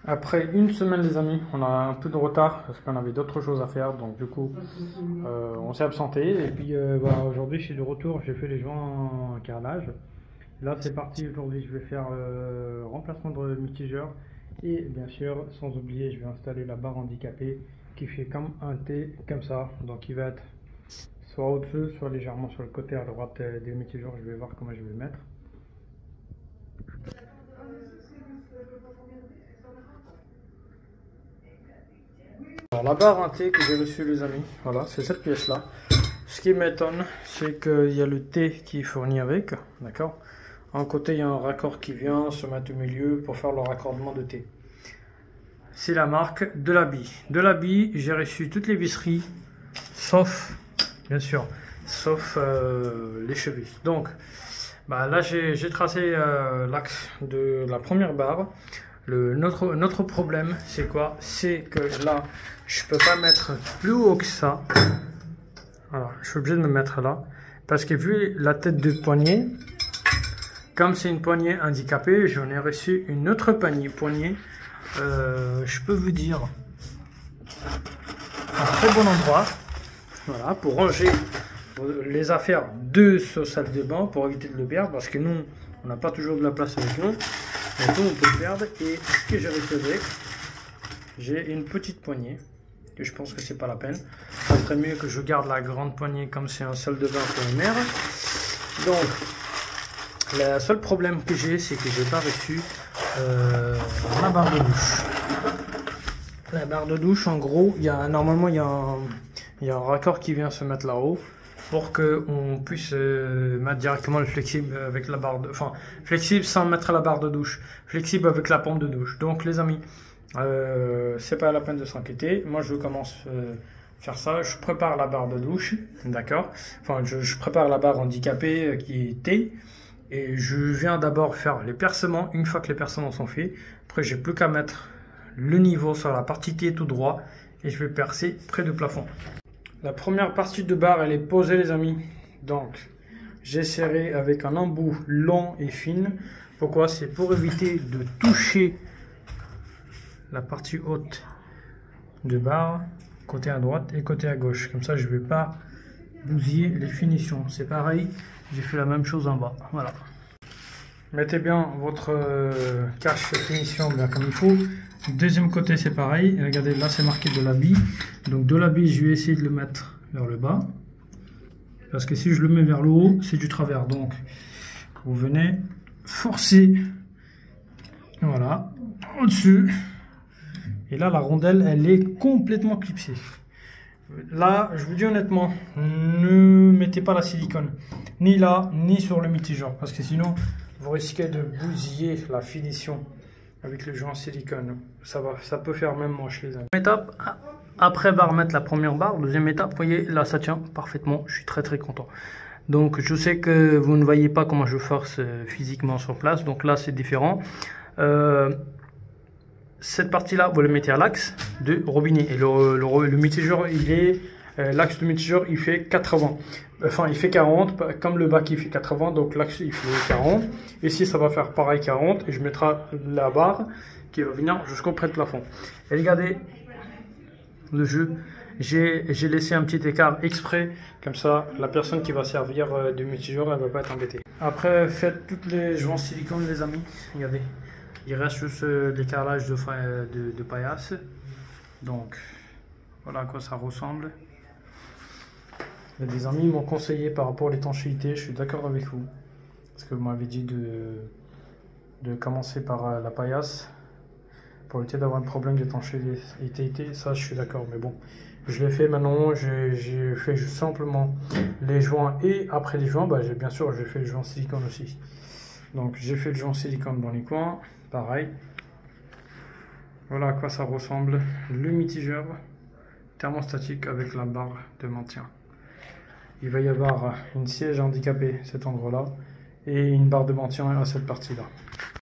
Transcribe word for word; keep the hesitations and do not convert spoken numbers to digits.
Après une semaine les amis, on a un peu de retard parce qu'on avait d'autres choses à faire, donc du coup euh, on s'est absenté et puis euh, bah, aujourd'hui je suis de retour, j'ai fait les joints en carrelage. Là c'est parti, aujourd'hui je vais faire le remplacement de mitigeur et bien sûr sans oublier je vais installer la barre handicapée qui fait comme un T comme ça, donc il va être soit au-dessus, soit légèrement sur le côté à droite des mitigeurs. Je vais voir comment je vais le mettre. Alors la barre T que j'ai reçue les amis, voilà, c'est cette pièce là. Ce qui m'étonne, c'est qu'il y a le T qui est fourni avec, d'accord. En côté, il y a un raccord qui vient se mettre au milieu pour faire le raccordement de T. C'est la marque de la bille. De la bille, j'ai reçu toutes les visseries, sauf, bien sûr, sauf euh, les chevilles. Donc, bah là, j'ai tracé euh, l'axe de la première barre. Le, notre, notre problème, c'est quoi? C'est que là, je peux pas mettre plus haut que ça. Voilà, je suis obligé de me mettre là. Parce que vu la tête de poignée, comme c'est une poignée handicapée, j'en ai reçu une autre poignée. poignée euh, je peux vous dire, un très bon endroit. Voilà, pour ranger les affaires de ce salle de bain, pour éviter de le perdre. Parce que nous, on n'a pas toujours de la place avec nous. Donc on peut le perdre, et ce que j'ai récolté, j'ai une petite poignée que je pense que c'est pas la peine. Ça serait mieux que je garde la grande poignée comme c'est un salle de bain pour une mère. Donc le seul problème que j'ai, c'est que j'ai pas reçu euh, la barre de douche. La barre de douche, en gros, il y a normalement il y a un, il y a un raccord qui vient se mettre là-haut, pour qu'on puisse euh, mettre directement le flexible avec la barre de... Enfin, flexible sans mettre la barre de douche. Flexible avec la pompe de douche. Donc les amis, euh, c'est pas la peine de s'inquiéter. Moi je commence à euh, faire ça. Je prépare la barre de douche. D'accord. Enfin, je, je prépare la barre handicapée euh, qui est T. Et je viens d'abord faire les percements. Une fois que les percements sont faits, après j'ai plus qu'à mettre le niveau sur la partie T tout droit. Et je vais percer près du plafond. La première partie de barre, elle est posée les amis. Donc, j'ai serré avec un embout long et fine. Pourquoi? C'est pour éviter de toucher la partie haute de barre, côté à droite et côté à gauche. Comme ça, je ne vais pas bousiller les finitions. C'est pareil, j'ai fait la même chose en bas. Voilà. Mettez bien votre euh, cache finition bien comme il faut. Deuxième côté, c'est pareil. Regardez, là, c'est marqué de la bille. Donc, de la bille, je vais essayer de le mettre vers le bas. Parce que si je le mets vers le haut, c'est du travers. Donc, vous venez forcer. Voilà. Au-dessus. Et là, la rondelle, elle est complètement clipsée. Là, je vous dis honnêtement, ne mettez pas la silicone. Ni là, ni sur le mitigeur. Parce que sinon, vous risquez de bousiller la finition avec le joint silicone. Ça va, ça peut faire même moche les amis. Étape, après va remettre la première barre. Deuxième étape, vous voyez, là ça tient parfaitement. Je suis très très content. Donc je sais que vous ne voyez pas comment je force physiquement sur place. Donc là c'est différent. Euh, cette partie-là, vous la mettez à l'axe de robinet. Et le, le, le mitigeur, il est... Euh, l'axe de mitigeur il fait quatre-vingts, enfin il fait quarante, comme le bas qui fait quatre-vingts, donc l'axe il fait quarante. Ici ça va faire pareil quarante, et je mettrai la barre qui va venir jusqu'au près de plafond. Et regardez le jeu, j'ai laissé un petit écart exprès, comme ça la personne qui va servir euh, de mitigeur, elle va pas être embêtée. Après, faites toutes les joints silicone les amis. Regardez, il reste juste euh, les carrelages de, de, de paillasse. Donc voilà à quoi ça ressemble. Il y a des amis m'ont conseillé par rapport à l'étanchéité, je suis d'accord avec vous. Parce que vous m'avez dit de, de commencer par la paillasse pour éviter d'avoir un problème d'étanchéité. Ça, je suis d'accord, mais bon, je l'ai fait maintenant. J'ai fait simplement les joints, et après les joints, bah, bien sûr, j'ai fait le joint silicone aussi. Donc, j'ai fait le joint silicone dans les coins, pareil. Voilà à quoi ça ressemble le mitigeur thermostatique avec la barre de maintien. Il va y avoir une siège handicapée, cet endroit-là, et une barre de maintien à cette partie-là.